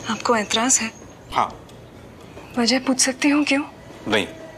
आपको एतराज है? हाँ। वजह पूछ सकती हूँ क्यों? नहीं।